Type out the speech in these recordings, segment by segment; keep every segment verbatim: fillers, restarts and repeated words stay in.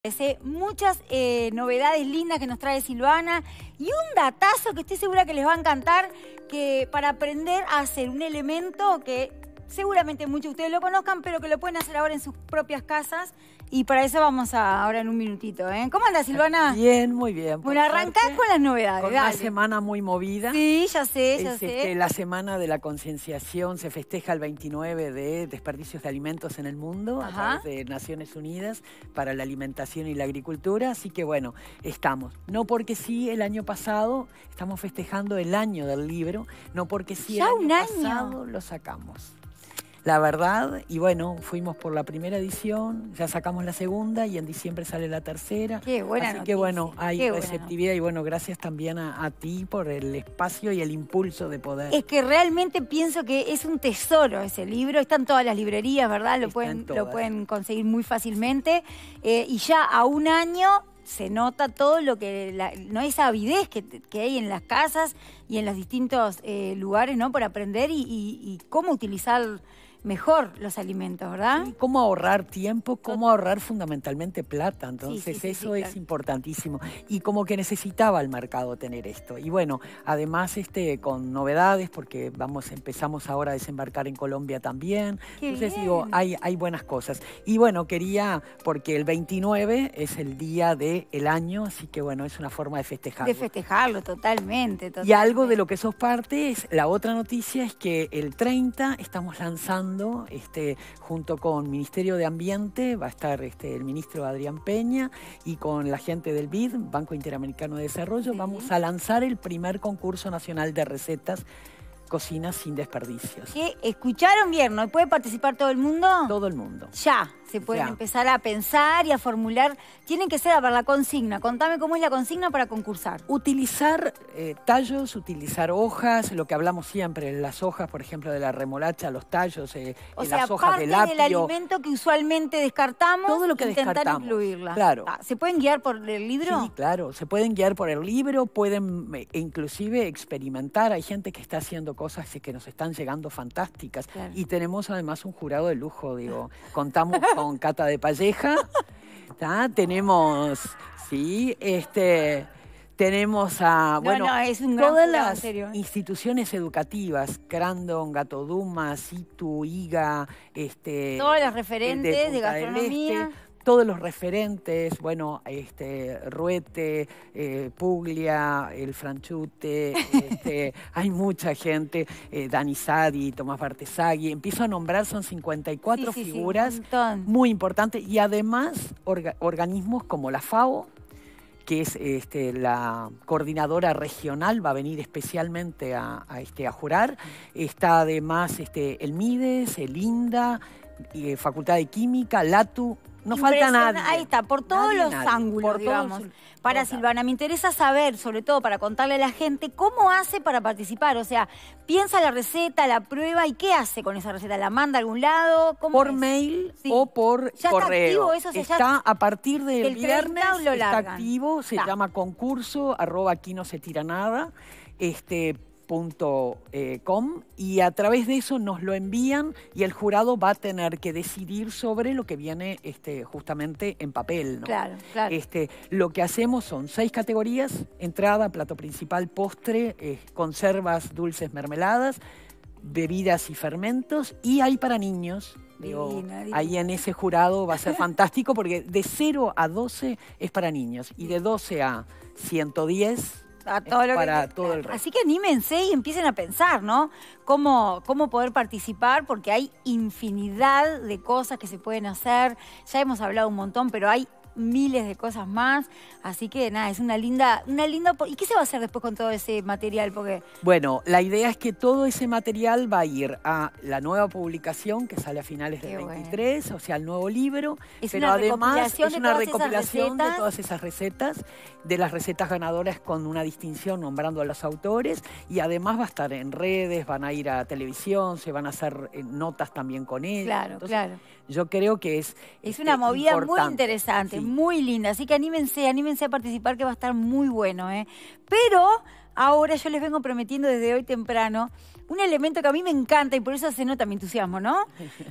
Sé muchas eh, novedades lindas que nos trae Silvana y un datazo que estoy segura que les va a encantar, que para aprender a hacer un elemento que seguramente muchos de ustedes lo conozcan, pero que lo pueden hacer ahora en sus propias casas. Y para eso vamos a, ahora en un minutito, ¿eh? ¿Cómo andas, Silvana? Bien, muy bien. Bueno, arrancás con las novedades. Con dale. una semana muy movida. Sí, ya sé, ya es, sé. Este, la semana de la concienciación se festeja el veintinueve de desperdicios de alimentos en el mundo, Ajá. a través de Naciones Unidas para la alimentación y la agricultura. Así que bueno, estamos. No porque sí, el año pasado estamos festejando el año del libro, no porque sí, ¿Ya el un año año? pasado lo sacamos. La verdad, y bueno, fuimos por la primera edición, ya sacamos la segunda y en diciembre sale la tercera. Qué buena Así noticia, que bueno, hay qué buena receptividad y bueno, gracias también a, a ti por el espacio y el impulso de poder. Es que realmente pienso que es un tesoro ese libro. Está en todas las librerías, ¿verdad? Lo, Está pueden, en todas. lo pueden conseguir muy fácilmente. Eh, y ya a un año se nota todo lo que, la, no esa avidez que, que hay en las casas y en los distintos eh, lugares, ¿no? Por aprender y, y, y cómo utilizar mejor los alimentos, ¿verdad? Sí, cómo ahorrar tiempo, cómo ahorrar fundamentalmente plata. Entonces Sí, sí, sí, eso sí, es claro. importantísimo. Y como que necesitaba el mercado tener esto. Y bueno, además este con novedades, porque vamos, empezamos ahora a desembarcar en Colombia también. Qué Entonces bien. digo, hay, hay buenas cosas. Y bueno, quería, porque el veintinueve es el día del año, así que bueno, es una forma de festejarlo. De festejarlo, totalmente, totalmente. Y algo de lo que sos parte es, la otra noticia es que el treinta estamos lanzando, este, junto con Ministerio de Ambiente, va a estar este, el ministro Adrián Peña y con la gente del B I D, Banco Interamericano de Desarrollo, Sí. vamos a lanzar el primer concurso nacional de recetas Cocina sin desperdicios. ¿Qué? ¿Escucharon bien? ¿No puede participar todo el mundo? Todo el mundo. Ya, se pueden Ya. empezar a pensar y a formular. Tienen que ser, a ver, la consigna. Contame cómo es la consigna para concursar. Utilizar eh, tallos, utilizar hojas, lo que hablamos siempre, las hojas, por ejemplo, de la remolacha, los tallos, eh, O eh, sea, las hojas parte del apio. del alimento que usualmente descartamos, Todo lo que intentar descartamos, incluirla. claro. Ah, ¿se pueden guiar por el libro? Sí, claro, se pueden guiar por el libro, pueden eh, inclusive experimentar. Hay gente que está haciendo cosas que nos están llegando fantásticas. Claro. Y tenemos además un jurado de lujo, digo. Contamos con Cata de Palleja, ¿tá? Tenemos, sí, este... Tenemos a, No, bueno, no, es un gran todas jurado, en las serio, ¿eh? instituciones educativas, Crandon, Gato Duma, Situ, IGA, este, Todos los referentes de, de Punta del gastronomía. Este, todos los referentes, bueno, este, Ruete, eh, Puglia, el Franchute, este, hay mucha gente, eh, Dani Sadi, Tomás Bartesagui, empiezo a nombrar, son cincuenta y cuatro Sí, sí, sí, figuras un montón. muy importantes y además orga, organismos como la FAO, que es este, la coordinadora regional, va a venir especialmente a, a, este, a jurar. Está además este, el MIDES, el INDA, eh, Facultad de Química, LATU. No falta nadie. Ahí está, por todos Nadie, los nadie. ángulos, Por digamos. todos, Para todos Silvana, me interesa saber, sobre todo para contarle a la gente, cómo hace para participar. O sea, piensa la receta, la prueba, ¿y qué hace con esa receta? ¿La manda a algún lado? ¿Cómo por es? mail Sí. o por ¿Ya está correo. activo eso? O sea, ya- está a partir del el treinta viernes, lo está largan. activo, se Está. llama concurso, arroba aquí no se tira nada, este punto eh, com, y a través de eso nos lo envían y el jurado va a tener que decidir sobre lo que viene este, justamente en papel, ¿no? Claro, claro. Este, lo que hacemos son seis categorías: entrada, plato principal, postre, eh, conservas, dulces, mermeladas, bebidas y fermentos, y hay para niños. Digo, Divino, divino. ahí en ese jurado va a ser fantástico porque de cero a doce es para niños y de doce a ciento diez A todo lo para que- todo el resto. Así que anímense y empiecen a pensar, ¿no? Cómo, cómo poder participar, porque hay infinidad de cosas que se pueden hacer. Ya hemos hablado un montón, pero hay miles de cosas más. Así que nada, es una linda, una linda. ¿Y qué se va a hacer después con todo ese material? Porque Bueno, la idea es que todo ese material va a ir a la nueva publicación que sale a finales Qué del bueno. veintitrés, o sea, el nuevo libro. Es pero una además recopilación es de una todas esas recopilación de recetas. todas esas recetas, de las recetas ganadoras con una distinción nombrando a los autores, y además va a estar en redes, van a ir a televisión, se van a hacer eh, notas también con él. Claro, Entonces, claro. Yo creo que es Es este, una movida muy importante. interesante, Sí. muy linda. Así que anímense, anímense a participar, que va a estar muy bueno, ¿eh? Pero ahora yo les vengo prometiendo desde hoy temprano un elemento que a mí me encanta y por eso se nota mi entusiasmo, ¿no?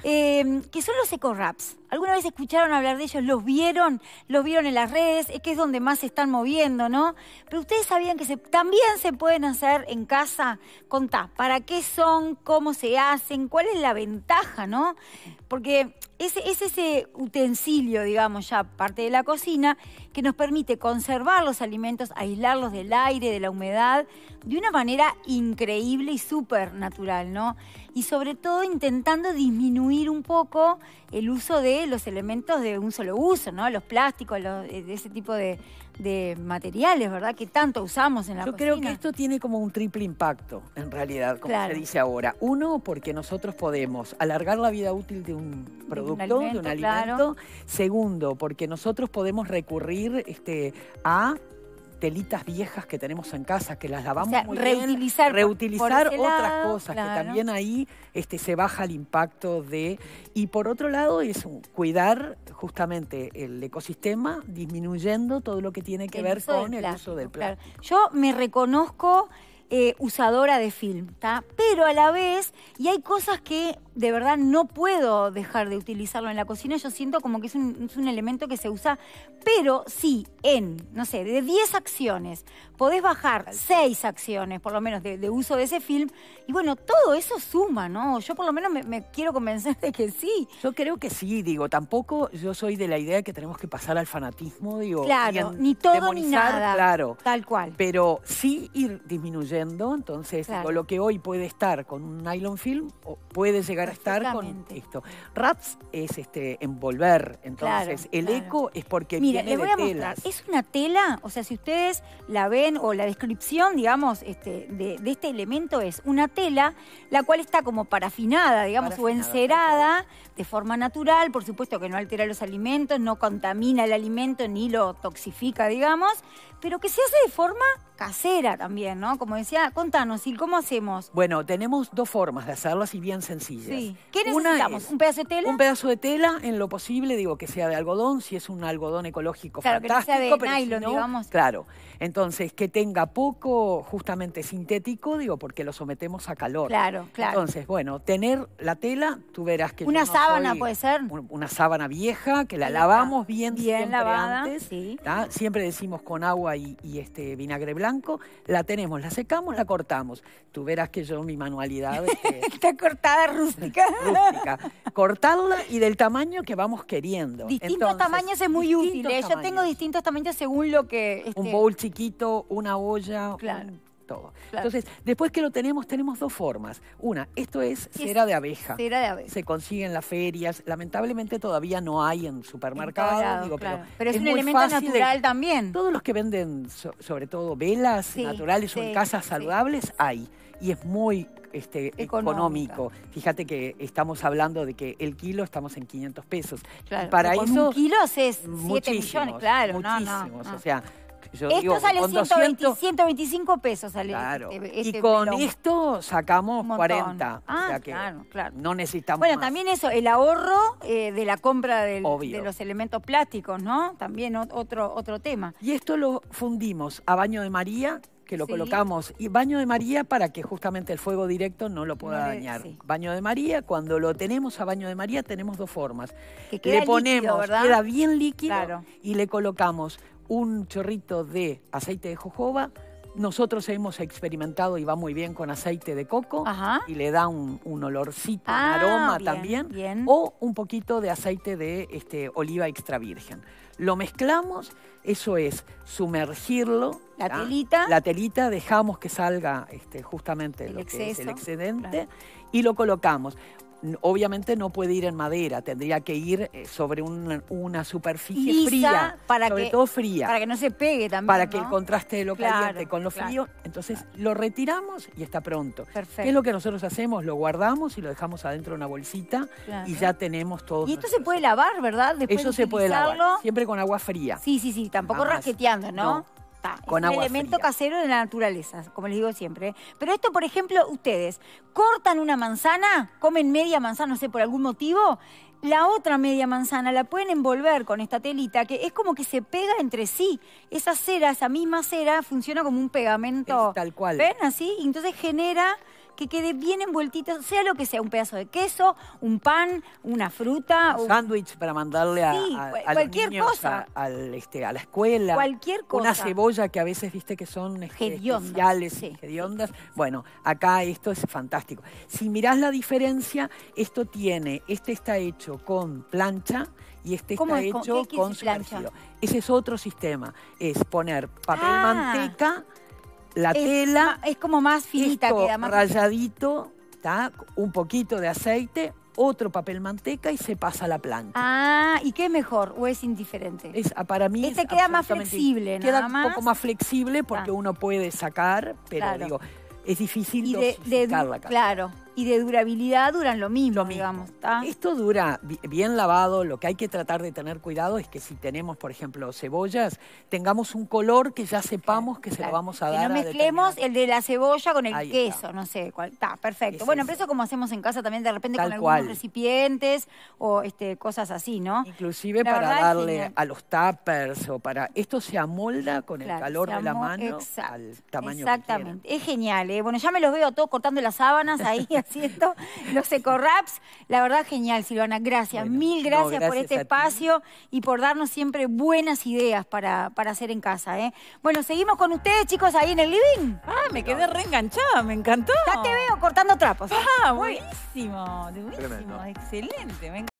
Eh, que son los eco-wraps. ¿Alguna vez escucharon hablar de ellos? ¿Los vieron? ¿Los vieron en las redes? Es que es donde más se están moviendo, ¿no? Pero ustedes sabían que se, también se pueden hacer en casa. Contá, ¿para qué son? ¿Cómo se hacen? ¿Cuál es la ventaja, no? Porque es, es ese utensilio, digamos, ya parte de la cocina, que nos permite conservar los alimentos, aislarlos del aire, de la humedad, de una manera increíble y súper natural, ¿no? Y sobre todo intentando disminuir un poco el uso de los elementos de un solo uso, ¿no? Los plásticos, los, de ese tipo de, de materiales, ¿verdad? Que tanto usamos en la Yo cocina. creo que esto tiene como un triple impacto, en realidad, como Claro. se dice ahora. Uno, porque nosotros podemos alargar la vida útil de un producto, de un alimento. alimento, claro. Segundo, porque nosotros podemos recurrir este, a telitas viejas que tenemos en casa, que las lavamos O sea, muy reutilizar bien, por- reutilizar por ese otras lado, cosas, claro. que también ahí este, se baja el impacto de... Y por otro lado es un- cuidar justamente el ecosistema, disminuyendo todo lo que tiene que El ver uso del con el plástico, uso del claro. plástico. Yo me reconozco eh, usadora de film, ¿tá? Pero a la vez, y hay cosas que de verdad no puedo dejar de utilizarlo en la cocina, yo siento como que es un, es un elemento que se usa, pero sí, en, no sé, de diez acciones, podés bajar seis acciones, por lo menos, de, de uso de ese film, y bueno, todo eso suma, ¿no? Yo por lo menos me, me quiero convencer de que sí. Yo creo que sí, digo, tampoco yo soy de la idea que tenemos que pasar al fanatismo, digo, Claro, y en ni todo ni demonizar, nada. claro, Tal cual. pero sí ir disminuyendo, entonces Claro. digo, lo que hoy puede estar con un nylon film o puede llegar a estar con Perfectamente. esto. Wraps es este envolver, entonces Claro, el claro. eco es porque Mira, viene les voy de a mostrar. telas. Es una tela, o sea, si ustedes la ven o la descripción, digamos, este, de, de este elemento es una tela, la cual está como parafinada, digamos, o Parafinada, encerada de forma natural, por supuesto que no altera los alimentos, no contamina el alimento ni lo toxifica, digamos, pero que se hace de forma casera también, ¿no? Como decía, contanos, Sil, ¿cómo hacemos? Bueno, tenemos dos formas de hacerlas y bien sencillas. Sí. ¿Qué Una necesitamos? es ¿Un pedazo de tela? Un pedazo de tela, en lo posible, digo, que sea de algodón, si es un algodón ecológico, Claro, que no sea fantástico. de pero si nylon, no, digamos. Claro, entonces, que tenga poco, justamente, sintético, digo, porque lo sometemos a calor. Claro, claro. Entonces, bueno, tener la tela, tú verás que Una yo no sábana soy puede ser. un- Una sábana vieja, que la Ahí lavamos está. bien, Bien siempre lavada, antes. sí. ¿tá? Siempre decimos con agua y, y este vinagre blanco. La tenemos, la secamos, la cortamos. Tú verás que yo, mi manualidad... este, Está cortada rústica. rústica. Cortarla y del tamaño que vamos queriendo. Distintos Entonces, tamaños es muy útil. distintos ¿eh? Yo tengo tamaños. distintos tamaños según lo que... este, Un bowl chiquito, una olla, Claro. un- todo. Claro. Entonces, después que lo tenemos, tenemos dos formas. Una, esto es Sí, cera de abeja. Cera de abeja. Se consigue en las ferias. Lamentablemente todavía no hay en En supermercados. todos lados, digo, claro. pero, Pero es, un muy elemento fácil de- natural también. Todos los que venden, so- sobre todo velas Sí, naturales o sí, en casas sí. saludables, hay. Y es muy este, Económica. económico. Fíjate que estamos hablando de que el kilo estamos en quinientos pesos. Claro, Y para pero con eso, un kilo haces siete muchísimos, millones, claro. No, no, muchísimos. no. O sea, yo Esto digo, sale con ciento veinte, doscientos, ciento veinticinco pesos. Sale claro. este- y este con melón. esto sacamos Un montón. cuarenta. Ah, o sea que claro, claro. no necesitamos Bueno, más. también eso, el ahorro eh, de la compra del- Obvio. de los elementos plásticos, ¿no? También ot- otro, otro tema. Y esto lo fundimos a baño de María, que lo Sí. colocamos, y baño de María para que justamente el fuego directo no lo pueda No le- dañar. sí. Baño de María, cuando lo tenemos a baño de María tenemos dos formas. Que queda le ponemos, líquido, ¿verdad? queda bien líquido, Claro. y le colocamos un chorrito de aceite de jojoba. Nosotros hemos experimentado y va muy bien con aceite de coco Ajá. y le da un, un olorcito, Ah, un aroma bien, también. bien. O un poquito de aceite de este, oliva extra virgen. Lo mezclamos, eso es sumergirlo. La ¿tá? telita. La telita, dejamos que salga este, justamente El lo que es el exceso, excedente y lo colocamos. N- Obviamente no puede ir en madera, tendría que ir eh, sobre una, una superficie Lisa, fría, para sobre que- todo fría, Para que no se pegue también, para que ¿no? el contraste de lo Claro, caliente con lo claro. frío, entonces lo retiramos y está pronto. Perfecto. ¿Qué es lo que nosotros hacemos? Lo guardamos y lo dejamos adentro de una bolsita Claro. y ya tenemos todo. Y esto se puede lavar, ¿verdad? Después Eso de se puede utilizarlo. lavar, siempre con agua fría. Sí, sí, sí, tampoco Jamás. rasqueteando, ¿no? No. Está, es Con un agua elemento fría. casero de la naturaleza, como les digo siempre. ¿eh? Pero esto, por ejemplo, ustedes cortan una manzana, comen media manzana, no sé, por algún motivo, la otra media manzana la pueden envolver con esta telita, que es como que se pega entre sí. Esa cera, esa misma cera, funciona como un pegamento. Es tal cual. ¿Ven? Así, y entonces genera que quede bien envueltito, sea lo que sea, un pedazo de queso, un pan, una fruta. Un o... sándwich para mandarle a, Sí, a, cual- a los cualquier niños cosa. A, al, este, a la escuela. Cualquier cosa. Una cebolla que a veces, viste, que son este, Hediondas, especiales, sí. hediondas. Bueno, acá esto es fantástico. Si mirás la diferencia, esto tiene, este está hecho con plancha y este ¿Cómo está es? ¿Con- hecho qué quiere con decir plancha? sumergido. Ese es otro sistema. Es poner papel Ah. manteca, la Es tela, ma- es como más finita, esto queda más ralladito, ¿tá? Un poquito de aceite, otro papel manteca y se pasa a la plancha. Ah, ¿y qué es mejor o es indiferente? Es, ah, para mí Este es queda más absolutamente- flexible, Queda nada un más. poco más flexible porque Ah. uno puede sacar, pero Claro. digo, es difícil Y de, de dosificar du- la carne. claro, y de durabilidad duran lo mismo, Lo mismo. digamos. ¿tá? Esto dura bi- bien lavado. Lo que hay que tratar de tener cuidado es que si tenemos, por ejemplo, cebollas, tengamos un color que ya sepamos que se Claro. lo vamos a Que dar no a mezclemos determinada- el de la cebolla con el Ahí queso, está. no sé cuál. Está, perfecto. Es Bueno, eso. pero eso como hacemos en casa también de repente Tal con algunos cual. recipientes o este, cosas así, ¿no? Inclusive La para verdad es darle genial. a los tuppers o para... Esto se amolda con Claro, el calor se de la amó- mano exacto, al tamaño exactamente. Es genial, ¿eh? Bueno, ya me los veo todos cortando las sábanas ahí haciendo los eco-wraps. La verdad, genial, Silvana. Gracias. Bueno, Mil no, gracias, por gracias este a ti. espacio y por darnos siempre buenas ideas para, para hacer en casa, ¿eh? Bueno, seguimos con ustedes, chicos, ahí en el living. Ah, me quedé reenganchada, me encantó. Ya te veo cortando trapos. Ah, buenísimo, buenísimo, Tremendo. excelente. Me